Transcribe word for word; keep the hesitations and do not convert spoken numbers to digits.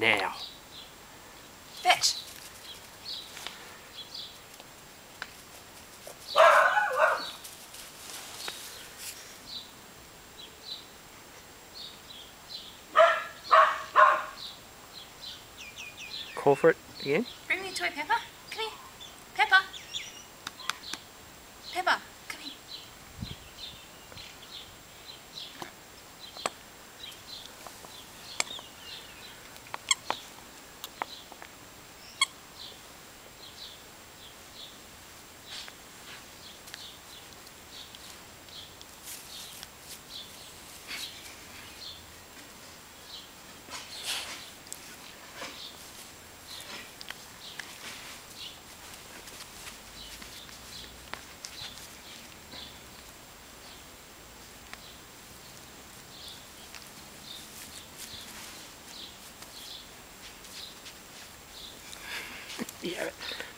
now. Fetch. Call for it again. Bring me a toy, Pepper. Come here. Pepper. Pepper, come here. Yeah.